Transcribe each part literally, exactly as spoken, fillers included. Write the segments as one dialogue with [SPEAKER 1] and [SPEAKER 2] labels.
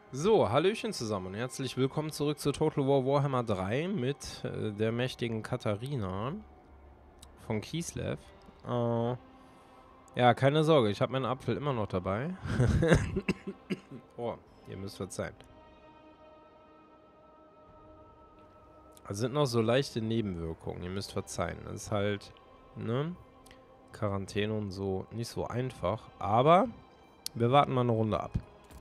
[SPEAKER 1] So, Hallöchen zusammen und herzlich willkommen zurück zu Total War Warhammer drei mit äh, der mächtigen Katharina von Kislev. Äh, ja, keine Sorge, ich habe meinen Apfel immer noch dabei. Oh, ihr müsst verzeihen. Also sind noch so leichte Nebenwirkungen, ihr müsst verzeihen. Das ist halt, ne, Quarantäne und so nicht so einfach, aber wir warten mal eine Runde ab.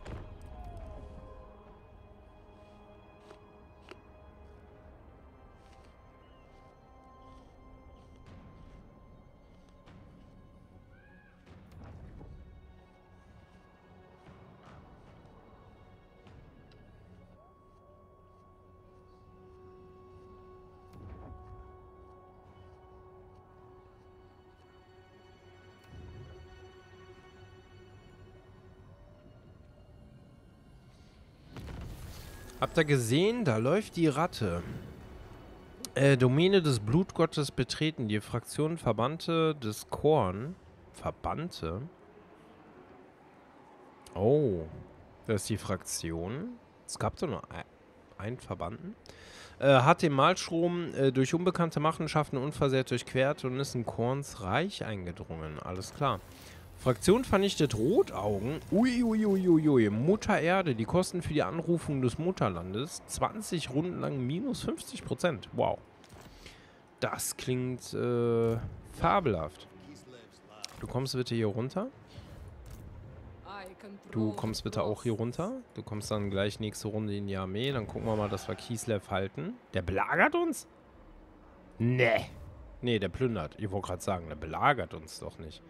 [SPEAKER 1] Habt ihr gesehen? Da läuft die Ratte. Äh, Domäne des Blutgottes betreten. Die Fraktion Verbannte des Korn. Verbannte? Oh. Das ist die Fraktion. Es gab doch nur ein, einen Verbannten. Äh, hat den Malstrom äh, durch unbekannte Machenschaften unversehrt durchquert und ist in Korns Reich eingedrungen. Alles klar. Fraktion vernichtet Rotaugen. Uiuiuiui. Ui, ui, ui. Mutter Erde. Die Kosten für die Anrufung des Mutterlandes. zwanzig Runden lang minus fünfzig Prozent. Wow. Das klingt äh, fabelhaft. Du kommst bitte hier runter. Du kommst bitte auch hier runter. Du kommst dann gleich nächste Runde in die Armee. Dann gucken wir mal, dass wir Kislev halten. Der belagert uns? Nee. Nee, der plündert. Ich wollte gerade sagen, der belagert uns doch nicht.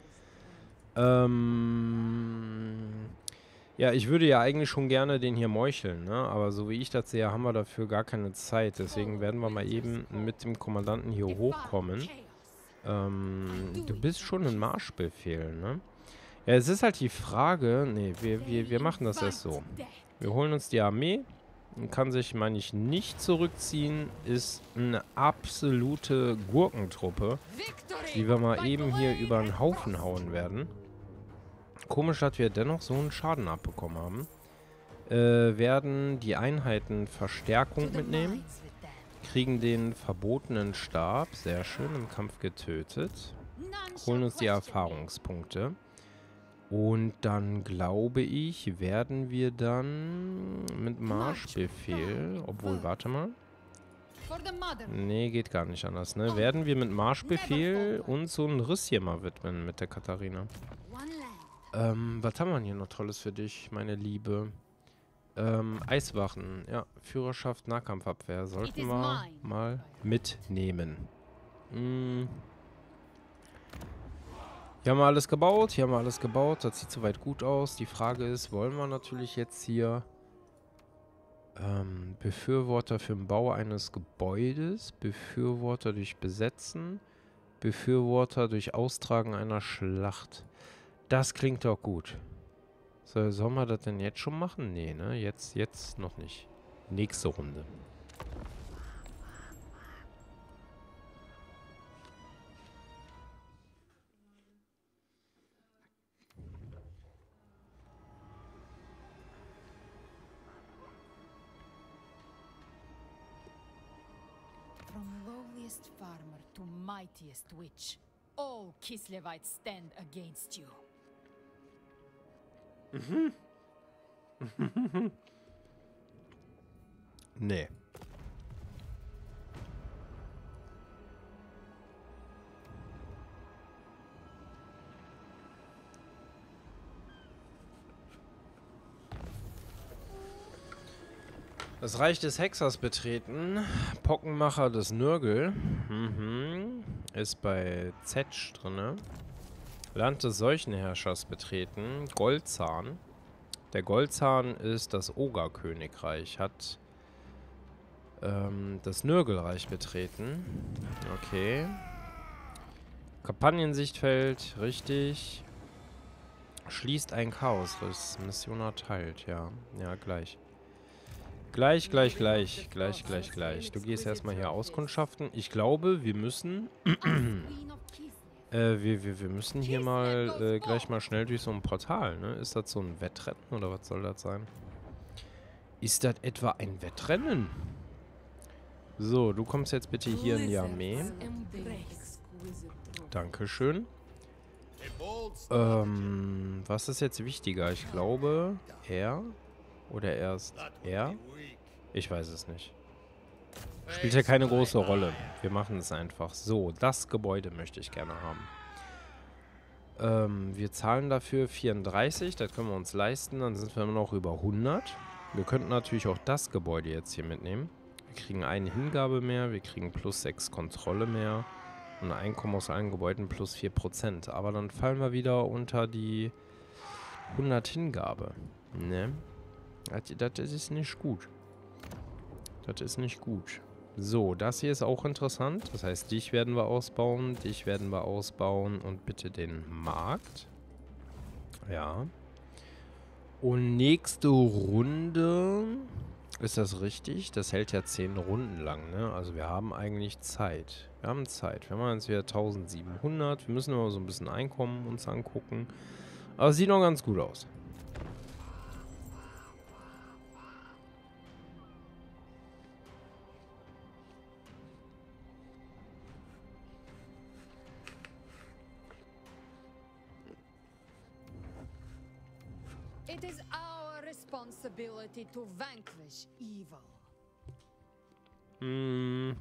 [SPEAKER 1] Ähm... Ja, ich würde ja eigentlich schon gerne den hier meucheln, ne? Aber so wie ich das sehe, haben wir dafür gar keine Zeit. Deswegen werden wir mal eben mit dem Kommandanten hier hochkommen. Ähm, du bist schon ein Marschbefehl, ne? Ja, es ist halt die Frage... Ne, wir, wir, wir machen das erst so. Wir holen uns die Armee. Kann sich, meine ich, nicht zurückziehen. Ist eine absolute Gurkentruppe, die wir mal eben hier über den Haufen hauen werden. Komisch, dass wir dennoch so einen Schaden abbekommen haben. Äh, werden die Einheiten Verstärkung mitnehmen. Kriegen den verbotenen Stab. Sehr schön, im Kampf getötet. Holen uns die Erfahrungspunkte. Und dann, glaube ich, werden wir dann mit Marschbefehl... Obwohl, warte mal. Nee, geht gar nicht anders, ne? Werden wir mit Marschbefehl uns so einen Riss hier mal widmen mit der Katharina. Ähm, was haben wir hier noch Tolles für dich, meine Liebe? Ähm, Eiswachen. Ja, Führerschaft, Nahkampfabwehr. Sollten wir mal mitnehmen. Hm. Hier haben wir alles gebaut. Hier haben wir alles gebaut. Das sieht soweit gut aus. Die Frage ist, wollen wir natürlich jetzt hier ähm, Befürworter für den Bau eines Gebäudes, Befürworter durch Besetzen, Befürworter durch Austragen einer Schlacht. Das klingt doch gut. So, sollen wir das denn jetzt schon machen? Nee, ne? Jetzt, jetzt noch nicht. Nächste Runde.
[SPEAKER 2] From lowliest farmer to mightiest witch, all Kislevites stand against you.
[SPEAKER 1] Mhm. Nee. Das Reich des Hexers betreten. Pockenmacher des Nürgel. Mhm. Ist bei Zetsch drinne. Land des Seuchenherrschers betreten. Goldzahn. Der Goldzahn ist das Ogerkönigreich. Hat ähm, das Nürgelreich betreten. Okay. Kampagnensichtfeld. Richtig. Schließt ein Chaosriss. Mission erteilt. Ja. Ja, gleich. Gleich, gleich, gleich. Gleich, gleich, gleich. Du gehst erstmal hier auskundschaften. Ich glaube, wir müssen... Äh, wir, wir, wir müssen hier mal äh, gleich mal schnell durch so ein Portal, ne? Ist das so ein Wettrennen oder was soll das sein? Ist das etwa ein Wettrennen? So, du kommst jetzt bitte hier in die Armee. Dankeschön. Ähm, was ist jetzt wichtiger? Ich glaube, er oder erst er? Ich weiß es nicht. Spielt ja keine große Rolle. Wir machen es einfach. So, das Gebäude möchte ich gerne haben. Ähm, wir zahlen dafür vierunddreißig. Das können wir uns leisten. Dann sind wir immer noch über hundert. Wir könnten natürlich auch das Gebäude jetzt hier mitnehmen. Wir kriegen eine Hingabe mehr. Wir kriegen plus sechs Kontrolle mehr. Und Einkommen aus allen Gebäuden plus vier Prozent. Aber dann fallen wir wieder unter die hundert Hingabe. Ne? Das, das ist nicht gut. Das ist nicht gut. So, das hier ist auch interessant. Das heißt, dich werden wir ausbauen, dich werden wir ausbauen und bitte den Markt. Ja. Und nächste Runde, ist das richtig? Das hält ja zehn Runden lang, ne? Also wir haben eigentlich Zeit. Wir haben Zeit. Wir machen jetzt wieder eintausendsiebenhundert. Wir müssen immer so ein bisschen Einkommen uns angucken. Aber es sieht noch ganz gut aus.
[SPEAKER 2] It is our responsibility to vanquish evil.
[SPEAKER 1] Hm.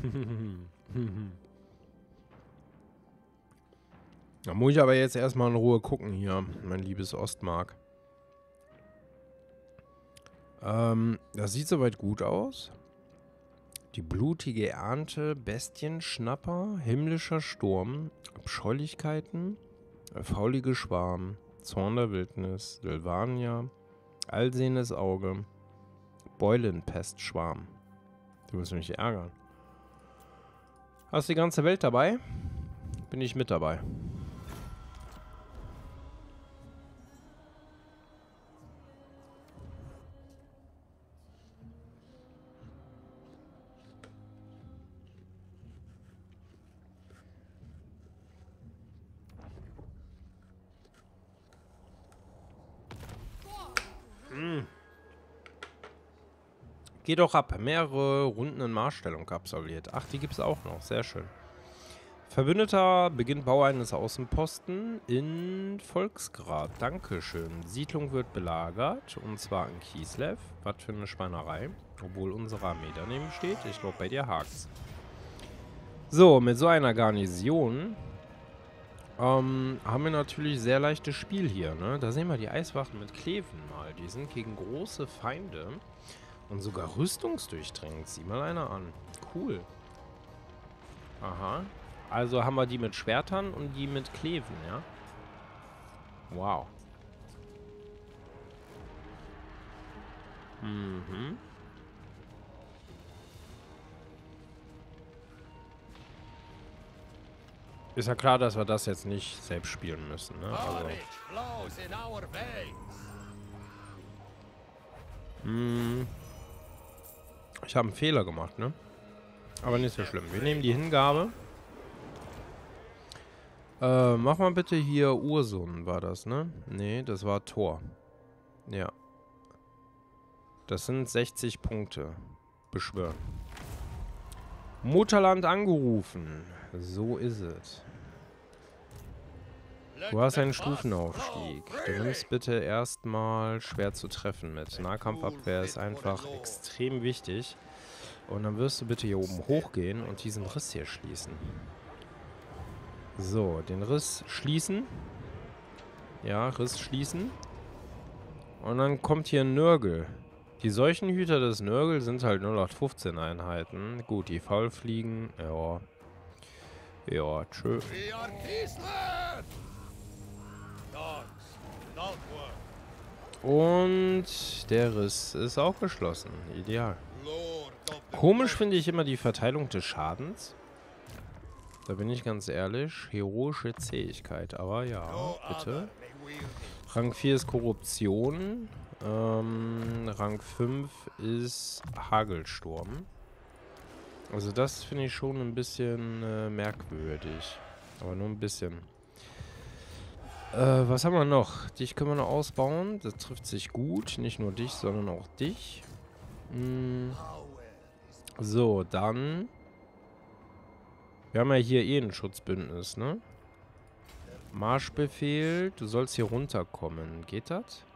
[SPEAKER 1] Da muss ich aber jetzt erstmal in Ruhe gucken hier, mein liebes Ostmark. Ähm, das sieht soweit gut aus. Die blutige Ernte, Bestienschnapper, himmlischer Sturm, Abscheulichkeiten, faulige Schwarm, Zorn der Wildnis, Sylvania, allsehendes Auge, Beulenpestschwarm. Du musst mich ärgern. Hast du die ganze Welt dabei? Bin ich mit dabei. Hm. Geh doch ab. Mehrere Runden in Marschstellung absolviert. Ach, die gibt es auch noch. Sehr schön. Verbündeter beginnt Bau eines Außenposten in Volksgrad. Dankeschön. Siedlung wird belagert. Und zwar in Kislev. Was für eine Schweinerei. Obwohl unsere Armee daneben steht. Ich glaube, bei dir hakt's. So, mit so einer Garnison ähm, haben wir natürlich sehr leichtes Spiel hier. Ne? Da sehen wir die Eiswachen mit Kleven mal. Die sind gegen große Feinde. Und sogar rüstungsdurchdringend. Sieh mal einer an. Cool. Aha. Also haben wir die mit Schwertern und die mit Kleven, ja? Wow. Mhm. Ist ja klar, dass wir das jetzt nicht selbst spielen müssen, ne? Also. Hm. Ich habe einen Fehler gemacht, ne? Aber nicht so schlimm. Wir nehmen die Hingabe. Äh, mach mal bitte hier Ursun, war das, ne? Nee, das war Tor. Ja. Das sind sechzig Punkte. Beschwören. Mutterland angerufen. So ist es. Du hast einen Stufenaufstieg. Du nimmst bitte erstmal schwer zu treffen mit. Nahkampfabwehr ist einfach extrem wichtig. Und dann wirst du bitte hier oben hochgehen und diesen Riss hier schließen. So, den Riss schließen. Ja, Riss schließen. Und dann kommt hier ein Nörgel. Die Seuchenhüter des Nörgel sind halt null acht fünfzehn Einheiten. Gut, die Faulfliegen, ja. Ja, tschö. Und der Riss ist auch geschlossen. Ideal. Komisch finde ich immer die Verteilung des Schadens. Da bin ich ganz ehrlich. Heroische Zähigkeit. Aber ja, bitte. Rang vier ist Korruption. Ähm, Rang fünf ist Hagelsturm. Also das finde ich schon ein bisschen äh, merkwürdig. Aber nur ein bisschen. Äh, was haben wir noch? Dich können wir noch ausbauen. Das trifft sich gut. Nicht nur dich, sondern auch dich. Mm. So, dann... Wir haben ja hier eh ein Schutzbündnis, ne? Marschbefehl. Du sollst hier runterkommen. Geht das?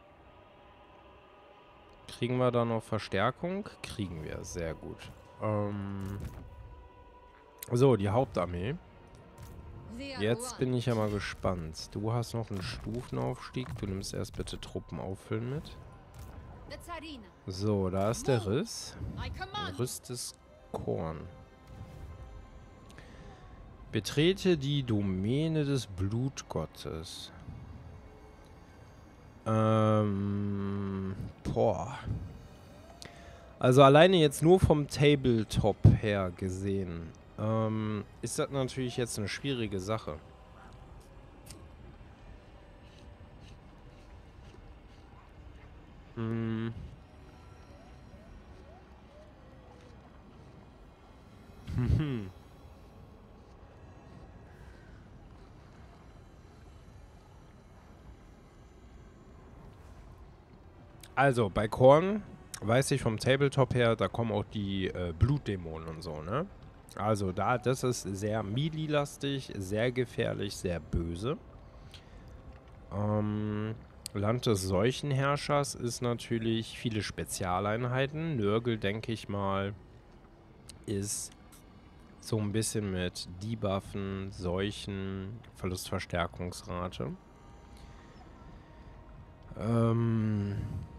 [SPEAKER 1] Kriegen wir da noch Verstärkung? Kriegen wir. Sehr gut. Ähm... So, die Hauptarmee. Jetzt bin ich ja mal gespannt. Du hast noch einen Stufenaufstieg. Du nimmst erst bitte Truppen auffüllen mit. So, da ist der Riss. Gerüstes Korn. Betrete die Domäne des Blutgottes. Ähm, boah. Also alleine jetzt nur vom Tabletop her gesehen, ähm, ist das natürlich jetzt eine schwierige Sache. Hm. Hm. Also, bei Korn weiß ich vom Tabletop her, da kommen auch die äh, Blutdämonen und so, ne? Also, da, das ist sehr melee-lastig, sehr gefährlich, sehr böse. Ähm, Land des Seuchenherrschers ist natürlich viele Spezialeinheiten. Nörgel, denke ich mal, ist so ein bisschen mit Debuffen, Seuchen, Verlustverstärkungsrate. Ähm...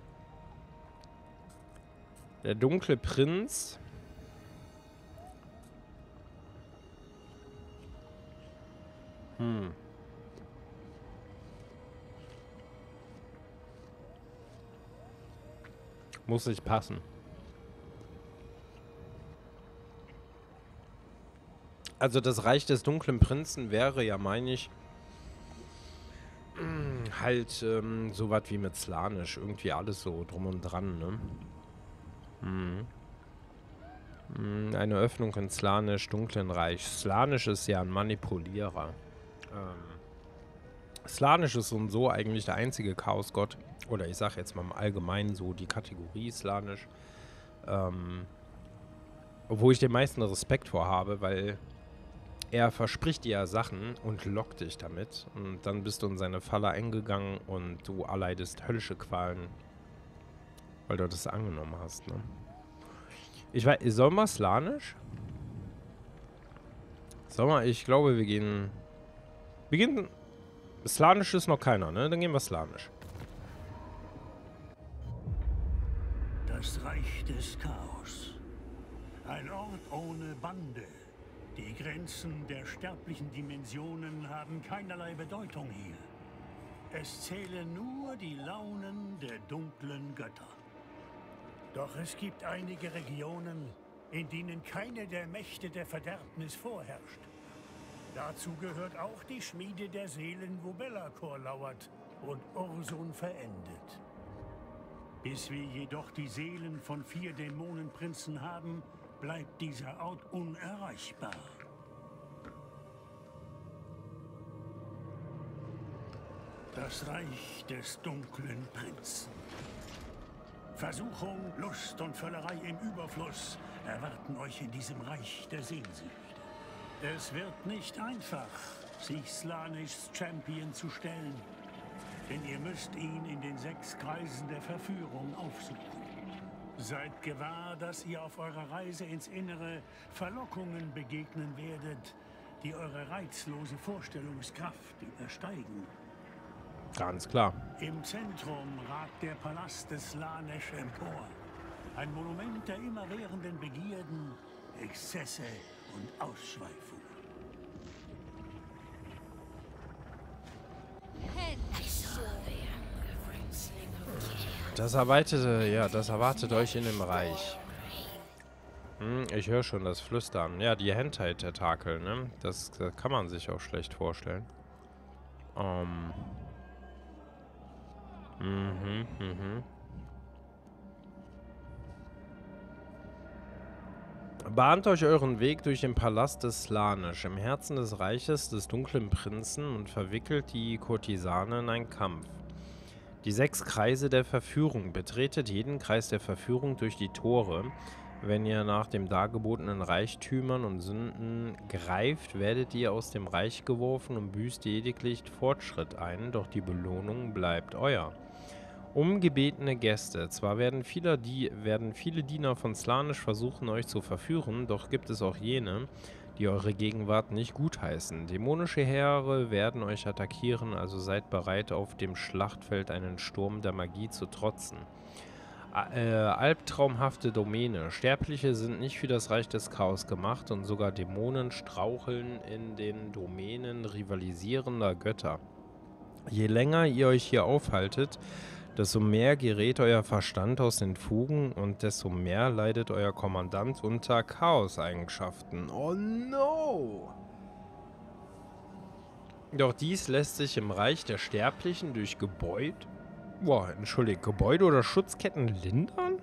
[SPEAKER 1] Der dunkle Prinz. Hm. Muss nicht passen. Also das Reich des dunklen Prinzen wäre ja, meine ich, halt ähm, so was wie mit Slanisch. Irgendwie alles so drum und dran, ne? Hm. Hm, eine Öffnung in Slanisch, dunklen Reich. Slanisch ist ja ein Manipulierer. Ähm, Slanisch ist so und so eigentlich der einzige Chaosgott. Oder ich sag jetzt mal im Allgemeinen so die Kategorie Slanisch. Ähm, obwohl ich den meisten Respekt vor habe, weil er verspricht dir ja Sachen und lockt dich damit. Und dann bist du in seine Falle eingegangen und du erleidest höllische Qualen, weil du das angenommen hast, ne? Ich weiß, soll mal Slanisch? Sag mal, ich glaube, wir gehen... Wir gehen... Slanisch ist noch keiner, ne? Dann gehen wir Slanisch.
[SPEAKER 3] Das Reich des Chaos. Ein Ort ohne Bande. Die Grenzen der sterblichen Dimensionen haben keinerlei Bedeutung hier. Es zählen nur die Launen der dunklen Götter. Doch es gibt einige Regionen, in denen keine der Mächte der Verderbnis vorherrscht. Dazu gehört auch die Schmiede der Seelen, wo Be'lakor lauert und Ursun verendet. Bis wir jedoch die Seelen von vier Dämonenprinzen haben, bleibt dieser Ort unerreichbar. Das Reich des dunklen Prinzen. Versuchung, Lust und Völlerei im Überfluss erwarten euch in diesem Reich der Sehnsucht. Es wird nicht einfach, sich Slanischs Champion zu stellen, denn ihr müsst ihn in den sechs Kreisen der Verführung aufsuchen. Seid gewahr, dass ihr auf eurer Reise ins Innere Verlockungen begegnen werdet, die eure reizlose Vorstellungskraft übersteigen.
[SPEAKER 1] Ganz klar.
[SPEAKER 3] Im Zentrum ragt der Palast des Slaanesh empor. Ein Monument der immerwährenden Begierden, Exzesse und Ausschweifung.
[SPEAKER 1] Das erwartete, ja, das erwartet euch in dem Reich. Hm, ich höre schon das Flüstern. Ja, die Hentai-Tentakel, ne? Das, das kann man sich auch schlecht vorstellen. Ähm. Mhm, mhm. Bahnt euch euren Weg durch den Palast des Slaanesh, im Herzen des Reiches des dunklen Prinzen, und verwickelt die Kurtisane in einen Kampf. Die sechs Kreise der Verführung. Betretet jeden Kreis der Verführung durch die Tore. Wenn ihr nach dem dargebotenen Reichtümern und Sünden greift, werdet ihr aus dem Reich geworfen und büßt lediglich Fortschritt ein, doch die Belohnung bleibt euer. Umgebetene Gäste. Zwar werden viele, die, werden viele Diener von Slaanesh versuchen, euch zu verführen, doch gibt es auch jene, die eure Gegenwart nicht gutheißen. Dämonische Heere werden euch attackieren, also seid bereit, auf dem Schlachtfeld einen Sturm der Magie zu trotzen. Äh, albtraumhafte Domäne. Sterbliche sind nicht für das Reich des Chaos gemacht und sogar Dämonen straucheln in den Domänen rivalisierender Götter. Je länger ihr euch hier aufhaltet, desto mehr gerät euer Verstand aus den Fugen und desto mehr leidet euer Kommandant unter Chaos-Eigenschaften. Oh no! Doch dies lässt sich im Reich der Sterblichen durch Gebäude... Boah, entschuldigt, Gebäude oder Schutzketten lindern?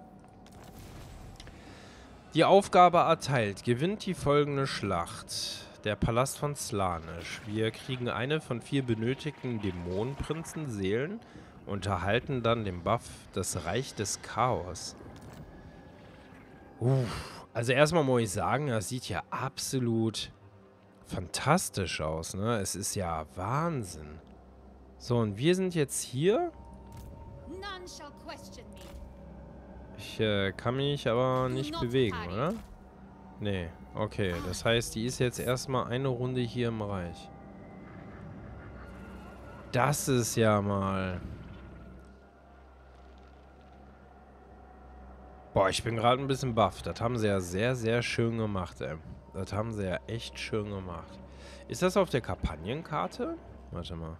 [SPEAKER 1] Die Aufgabe erteilt. Gewinnt die folgende Schlacht. Der Palast von Slaanesh. Wir kriegen eine von vier benötigten Dämonenprinzen-Seelen und erhalten dann den Buff das Reich des Chaos. Uff. Also erstmal muss ich sagen, das sieht ja absolut fantastisch aus, ne? Es ist ja Wahnsinn. So, und wir sind jetzt hier. Ich äh, kann mich aber nicht bewegen, oder? Nee, okay. Das heißt, die ist jetzt erstmal eine Runde hier im Reich. Das ist ja mal... Boah, ich bin gerade ein bisschen baff. Das haben sie ja sehr, sehr schön gemacht, ey. Das haben sie ja echt schön gemacht. Ist das auf der Kampagnenkarte? Warte mal.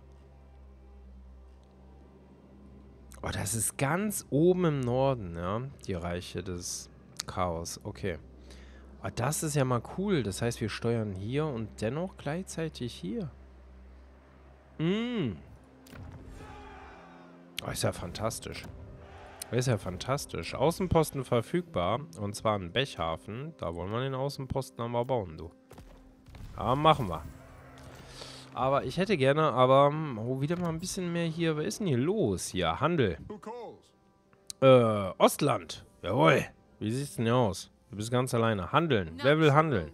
[SPEAKER 1] Oh, das ist ganz oben im Norden, ja. Die Reiche des Chaos. Okay. Oh, das ist ja mal cool. Das heißt, wir steuern hier und dennoch gleichzeitig hier. Mm. Oh, ist ja fantastisch. Ist ja fantastisch. Außenposten verfügbar. Und zwar ein Bechhafen. Da wollen wir den Außenposten einmal bauen, du. Aber machen wir. Aber ich hätte gerne, aber oh, wieder mal ein bisschen mehr hier. Was ist denn hier los? Hier, Handel. Äh, Ostland. Jawohl. Wie sieht's denn hier aus? Du bist ganz alleine. Handeln. Wer will handeln?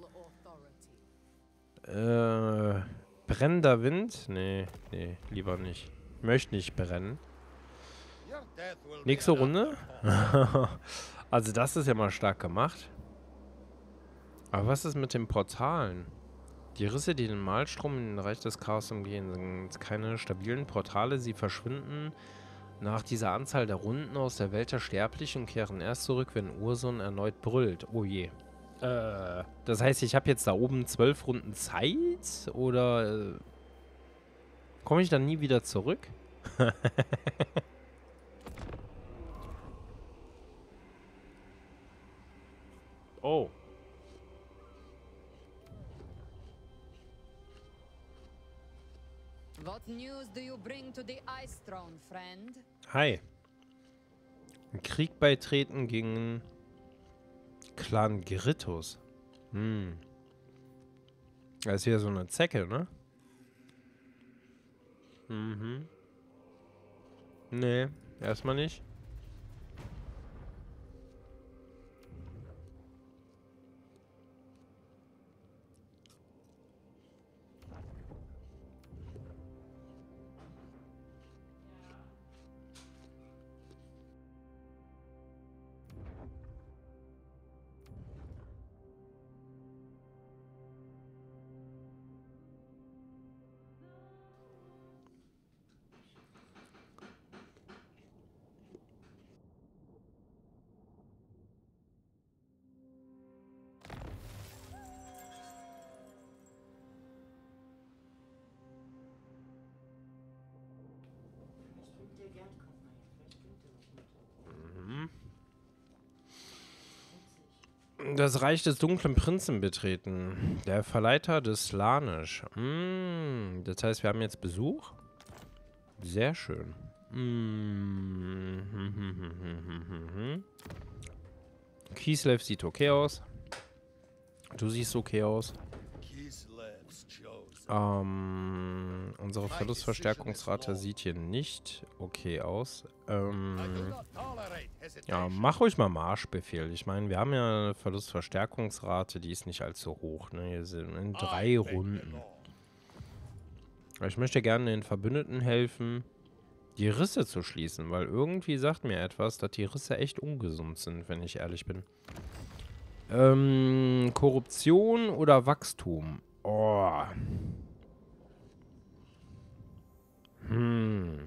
[SPEAKER 1] Äh, brennender Wind? Nee, nee, lieber nicht. Ich möchte nicht brennen. Nächste Runde? Also das ist ja mal stark gemacht. Aber was ist mit den Portalen? Die Risse, die den Malstrom in den Reich des Chaos umgehen, sind keine stabilen Portale. Sie verschwinden nach dieser Anzahl der Runden aus der Welt der Sterblichen und kehren erst zurück, wenn Ursun erneut brüllt. Oh je. Äh, das heißt, ich habe jetzt da oben zwölf Runden Zeit? Oder äh, komme ich dann nie wieder zurück? Oh.
[SPEAKER 2] What news do you bring to the Ice Throne, friend?
[SPEAKER 1] Hi. Ein Krieg beitreten gegen Clan Grittus. Hm. Das ist hier so eine Zecke, ne? Mhm. Nee, erstmal nicht. Das Reich des dunklen Prinzen betreten. Der Verleiter des Slaanesh. Mm, das heißt, wir haben jetzt Besuch? Sehr schön. Mm. Kislev sieht okay aus. Du siehst okay aus. Ähm, unsere Verlustverstärkungsrate sieht hier nicht okay aus. Ähm, ja, mach ruhig mal Marschbefehl. Ich meine, wir haben ja eine Verlustverstärkungsrate, die ist nicht allzu hoch. Ne? Hier sind in drei Runden. Ich möchte gerne den Verbündeten helfen, die Risse zu schließen, weil irgendwie sagt mir etwas, dass die Risse echt ungesund sind, wenn ich ehrlich bin. Ähm, Korruption oder Wachstum? Oh. Hm.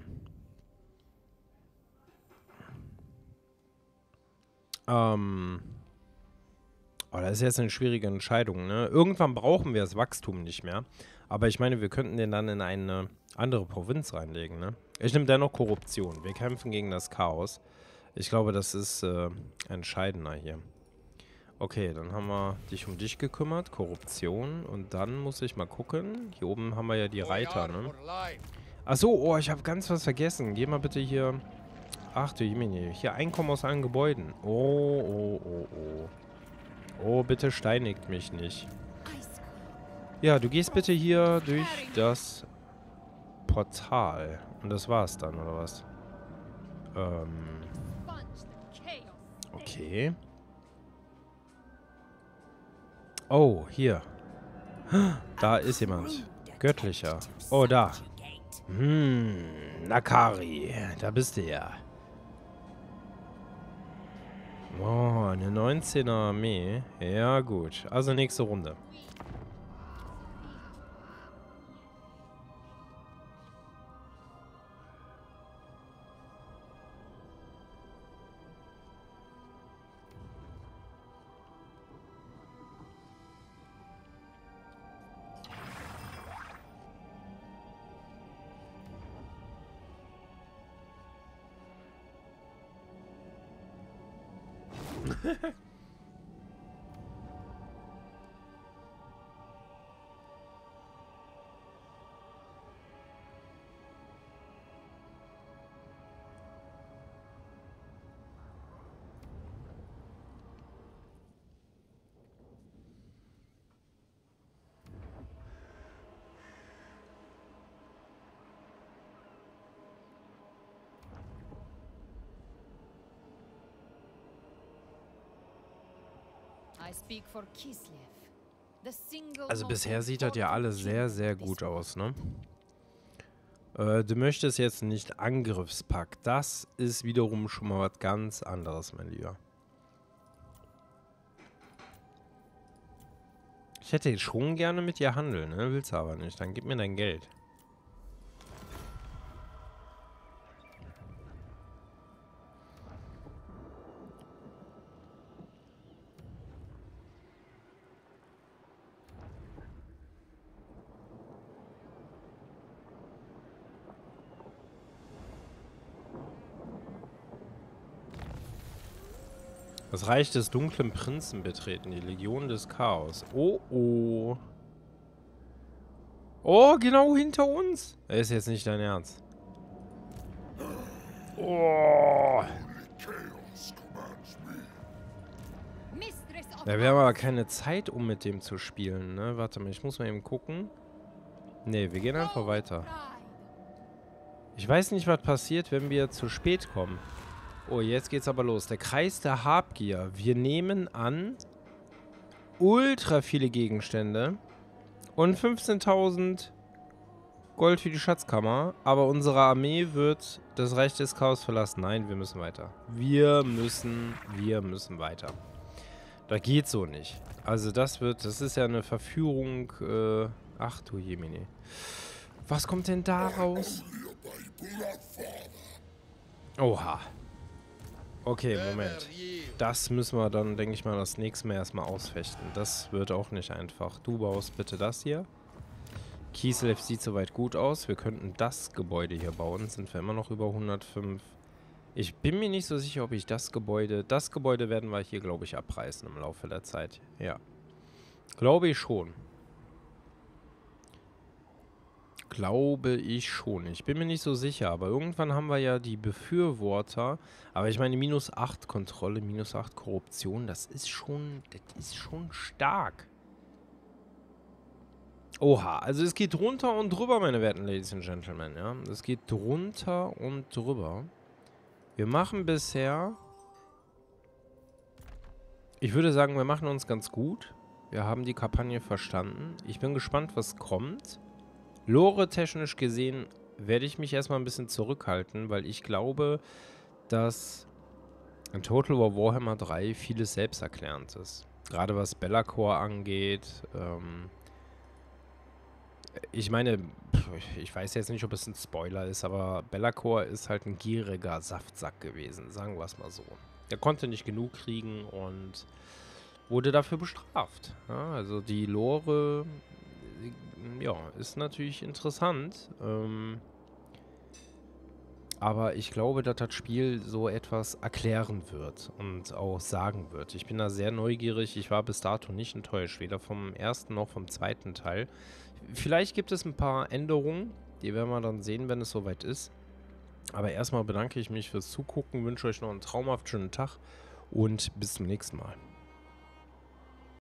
[SPEAKER 1] Ähm. Oh, das ist jetzt eine schwierige Entscheidung, ne? Irgendwann brauchen wir das Wachstum nicht mehr. Aber ich meine, wir könnten den dann in eine andere Provinz reinlegen, ne? Ich nehme dennoch Korruption. Wir kämpfen gegen das Chaos. Ich glaube, das ist äh, entscheidender hier. Okay, dann haben wir dich um dich gekümmert. Korruption. Und dann muss ich mal gucken. Hier oben haben wir ja die Reiter, ne? Achso, oh, ich habe ganz was vergessen. Geh mal bitte hier... Ach du Jemine. Hier Einkommen aus allen Gebäuden. Oh, oh, oh, oh. Oh, bitte steinigt mich nicht. Ja, du gehst bitte hier durch das Portal. Und das war's dann, oder was? Ähm. Okay. Oh, hier. Da ist jemand. Göttlicher. Oh, da. Hm, Nakari. Da bist du ja. Oh, eine neunzehner Armee. Ja, gut. Also nächste Runde. Also bisher sieht das ja alles sehr, sehr gut aus, ne? Äh, du möchtest jetzt nicht Angriffspakt. Das ist wiederum schon mal was ganz anderes, mein Lieber. Ich hätte schon gerne mit dir handeln, ne? Willst du aber nicht. Dann gib mir dein Geld. Das Reich des dunklen Prinzen betreten, die Legion des Chaos. Oh, oh. Oh, genau hinter uns. Das ist jetzt nicht dein Ernst. Oh. Ja, wir haben aber keine Zeit, um mit dem zu spielen, ne? Warte mal, ich muss mal eben gucken. Ne, wir gehen einfach weiter. Ich weiß nicht, was passiert, wenn wir zu spät kommen. Oh, jetzt geht's aber los. Der Kreis der Habgier. Wir nehmen an ultra viele Gegenstände und fünfzehntausend Gold für die Schatzkammer. Aber unsere Armee wird das Reich des Chaos verlassen. Nein, wir müssen weiter. Wir müssen, wir müssen weiter. Das geht so nicht. Also das wird, das ist ja eine Verführung. Äh, ach du Jemine. Was kommt denn da raus? Oha. Okay, Moment. Das müssen wir dann, denke ich mal, das nächste Mal erstmal ausfechten. Das wird auch nicht einfach. Du baust bitte das hier. Kislev sieht soweit gut aus. Wir könnten das Gebäude hier bauen. Sind wir immer noch über hundertfünf. Ich bin mir nicht so sicher, ob ich das Gebäude... Das Gebäude werden wir hier, glaube ich, abreißen im Laufe der Zeit. Ja. Glaube ich schon. Glaube ich schon. Ich bin mir nicht so sicher, aber irgendwann haben wir ja die Befürworter. Aber ich meine, minus acht Kontrolle, minus acht Korruption, das ist schon, das ist schon stark. Oha, also es geht drunter und drüber, meine werten Ladies and Gentlemen, ja. Es geht drunter und drüber. Wir machen bisher... Ich würde sagen, wir machen uns ganz gut. Wir haben die Kampagne verstanden. Ich bin gespannt, was kommt. Lore-technisch gesehen werde ich mich erstmal ein bisschen zurückhalten, weil ich glaube, dass in Total War Warhammer drei vieles selbsterklärend ist. Gerade was Be'lakor angeht. Ähm ich meine, ich weiß jetzt nicht, ob es ein Spoiler ist, aber Be'lakor ist halt ein gieriger Saftsack gewesen, sagen wir es mal so. Der konnte nicht genug kriegen und wurde dafür bestraft. Ja, also die Lore, ja, ist natürlich interessant. Ähm, aber ich glaube, dass das Spiel so etwas erklären wird und auch sagen wird. Ich bin da sehr neugierig. Ich war bis dato nicht enttäuscht, weder vom ersten noch vom zweiten Teil. Vielleicht gibt es ein paar Änderungen, die werden wir dann sehen, wenn es soweit ist. Aber erstmal bedanke ich mich fürs Zugucken, wünsche euch noch einen traumhaft schönen Tag und bis zum nächsten Mal.